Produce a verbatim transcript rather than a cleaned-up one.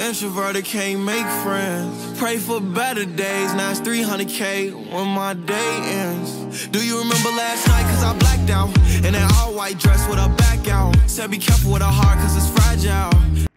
Introverted, can't make friends. Pray for better days, now it's three hundred K when my day ends. Do you remember last night, cause I blacked out? In that all white dress with her back out. Said be careful with her heart, cause it's fragile.